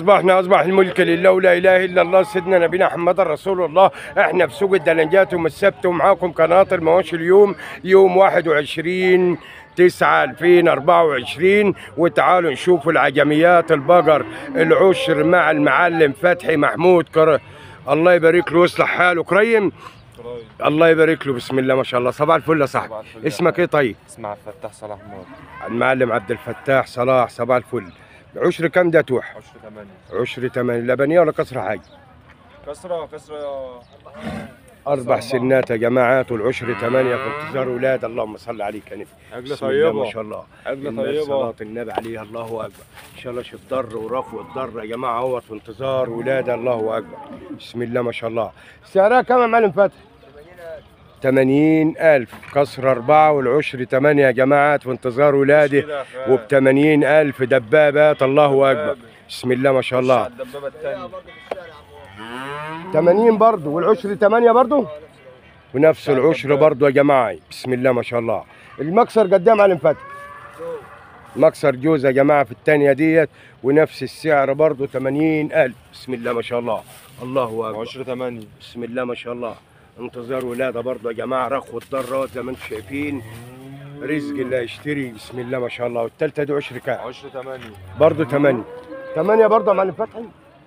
اصبحنا اصبح الملك لله ولا اله الا الله سيدنا نبينا محمد رسول الله. احنا في سوق الدلنجات يوم السبت ومعاكم قناه المواشي. اليوم يوم 21/9/2024 وتعالوا نشوفوا العجميات البقر العشر مع المعلم فتحي محمود الله يبارك له ويصلح حاله. كريم الله يبارك له. بسم الله ما شاء الله. صباح الفل يا صاحبي. اسمك ايه طيب؟ اسمع عبد الفتاح صلاح مور. المعلم عبد الفتاح صلاح. صباح الفل. عشر كام ده توح؟ عشر 8. عشر 8. لبنيه ولا كسره حاجه؟ كسرة 4 سنات يا جماعات والعشر 8 في انتظار ولاد. اللهم صل عليك يا نبي. عجلة بسم الله طيبة ما شاء الله. عجلة طيبة. صلاة النبي عليه. الله اكبر. ان شاء الله شوف ضر ورفو الضر يا جماعه اهوت في انتظار ولاده. الله اكبر. بسم الله ما شاء الله. سعرها كام يا معلم فتحي؟ 80,000. كسر 4 والعشر 8 يا جماعات في انتظار ولاده وب 80,000 دبابات. الله اكبر. بسم الله ما شاء الله. الدبابة الثانية 80 برضه والعشر 8 برضه ونفس العشر برضه يا جماعه. بسم الله ما شاء الله. المكسر قد ايه يا معلم فتحي؟ مكسر جوز يا جماعه في الثانيه ديت ونفس السعر برضه 80,000. بسم الله ما شاء الله. الله اكبر. عشر 8. بسم الله ما شاء الله. انتظار ولاده برضه يا جماعه. رخوة ضرات زي ما انتم شايفين. رزق اللي هيشتري. بسم الله ما شاء الله. والثالثه دي عشر كام؟ عشر 8 برضه 8. 8 برضه يا معلم فتحي.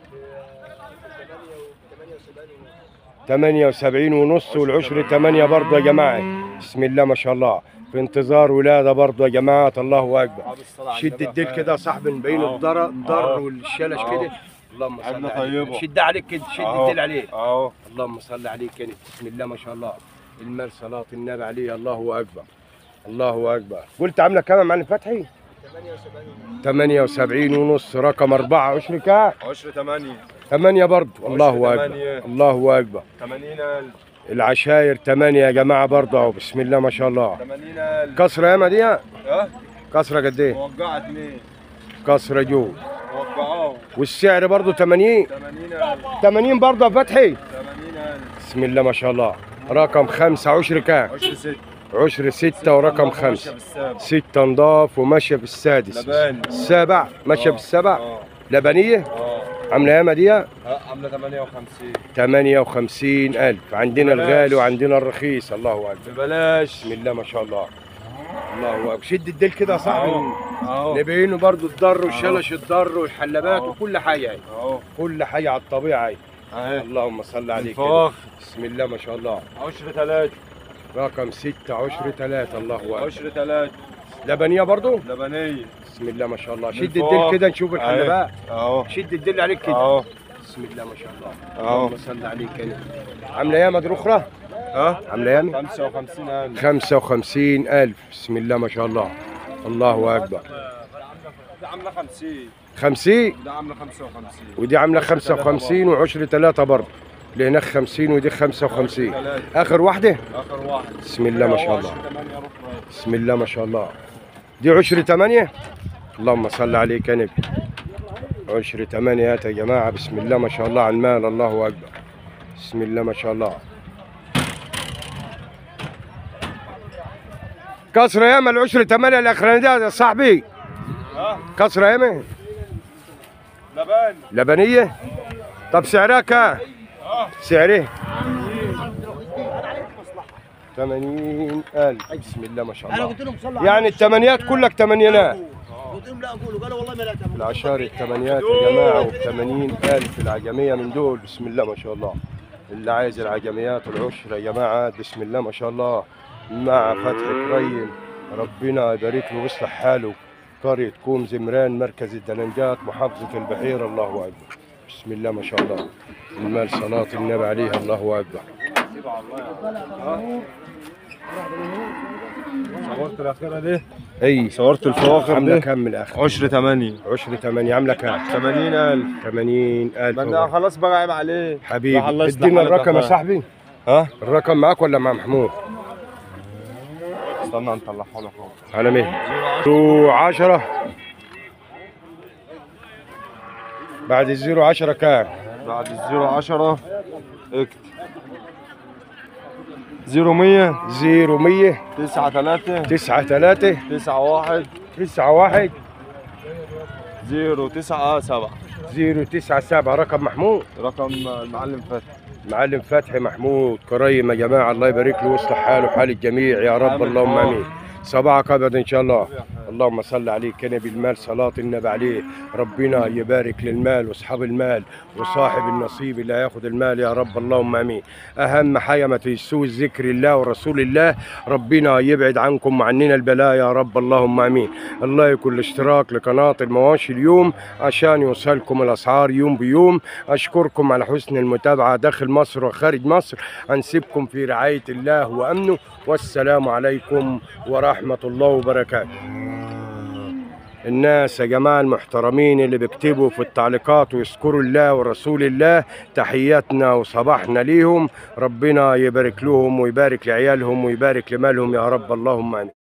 78 ونص والعشر 8 برضه يا جماعه. بسم الله ما شاء الله. في انتظار ولاده برضه يا جماعه. الله اكبر. شد الديل كده يا صاحبي نبين الضر والشلش كده. اللهم صل عليك. شد عليك كده. شد الديل عليه. اللهم صل عليك كده. بسم الله ما شاء الله. المال صلاه النبي عليه. الله اكبر. الله اكبر. قلت عامله كام يا معلم فتحي؟ 78 ونص. رقم 4 عشر كام؟ عشر 8. 8 برضه. الله اكبر. الله اكبر. 80,000. العشاير 8 يا جماعه برضه اهو. بسم الله ما شاء الله. 80,000. كسره ياما دي؟ ها؟ كسره قد ايه؟ موقعة 2. كسره جو. موقعاه. والسعر برضه 80. 80,000. 80 برضه يا فتحي. 80,000. بسم الله ما شاء الله. رقم 5 عشر كام؟ عشر 6. عشر 6 ورقم 5. 6 نضاف وماشيه بالسادس. لبان. السابع ماشيه بالسبع. لبنيه؟ عامله ياما دي؟ عامله 58. 58,000. عندنا الغالي وعندنا الرخيص. الله اكبر. ببلاش. بسم الله ما شاء الله. الله اكبر. شد الديل كده يا صاحبي اهو نبينه برضو الضر والشلش الضر والحلبات وكل حاجه اهي. كل حاجه على الطبيعه اهي. اللهم صل عليك كده. بسم الله ما شاء الله. عشر 3. رقم 6 عشر 3. الله اكبر. عشر 3. لبنيه برضو؟ لبنيه. بسم الله ما شاء الله. شد الديل كده نشوف الحلبات. شد الديل عليك كده. بسم الله ما شاء الله. اللهم صل عليك كده. عامله ياما دروخره؟ عامله ياما؟ 55,000. 55,000. بسم الله ما شاء الله. الله اكبر. ده عامله 50. 50 ده عامله 55. ودي عامله 55 وعشر 3 برضه. اللي هناك 50 ودي 55. اخر واحده؟ اخر واحده. بسم الله ما شاء الله. بسم الله ما شاء الله. دي عشر 8. اللهم صل عليك يا نبي. عشر 8 يا جماعه. بسم الله ما شاء الله على المال. الله اكبر. بسم الله ما شاء الله. كسر ياما العشر 8 الاخرانيه يا صاحبي. كسر ياما. لبان. لبنيه. طب سعرها كام؟ سعره 80,000. بسم الله ما شاء الله. يعني الثمانيات كلك ثمانينات. قلت لهم لا اقولوا قالوا والله ما لا تمام. العشار الثمانيات يا جماعه وب 80,000 العجميه من دول. بسم الله ما شاء الله. اللي عايز العجميات العشر يا جماعه بسم الله ما شاء الله مع فتح كريم. ربنا يبارك له ويصلح حاله. قريه كوم زمران مركز الدلنجات محافظه البحيره. الله اكبر. بسم الله ما شاء الله. المال صلاة النبي عليه. الله أكبر. صورت الأخيرة دي؟ أي صورت الفواخر عاملة دي؟ كام من الآخر؟ عشر 8. عشر 8 عاملة كام؟ 80,000. 80,000. ما خلاص بقى عيب عليه حبيبي. ادينا الرقم يا صاحبي. الرقم معاك ولا مع محمود؟ استنى نطلعه لك اهو. على مين؟ 10 بعد الزيرو 10 كام؟ بعد الزيرو 10 اكتب 0100 0100 93 93 91 91 097 097 رقم محمود. رقم المعلم فتحي. معلم فتحي محمود كريم يا جماعه، الله يبارك له ويصلح حاله وحال الجميع يا رب، اللهم امين. صباحك ابد ان شاء الله. اللهم صل عليك يا نبي المال، صلاه النبي عليه. ربنا يبارك للمال واصحاب المال وصاحب النصيب اللي هياخد المال يا رب، اللهم امين. اهم حاجه ما تنسوش ذكر الله ورسول الله، ربنا يبعد عنكم وعننا البلاء يا رب، اللهم امين. الله يكون الاشتراك لقناه المواشي اليوم عشان يوصلكم الاسعار يوم بيوم. اشكركم على حسن المتابعه داخل مصر وخارج مصر. هنسيبكم في رعايه الله وامنه، والسلام عليكم ورحمه الله وبركاته. الناس يا جماعة المحترمين اللي بيكتبوا في التعليقات ويذكروا الله ورسول الله، تحياتنا وصباحنا ليهم، ربنا يبارك لهم ويبارك لعيالهم ويبارك لمالهم يا رب، اللهم آمين.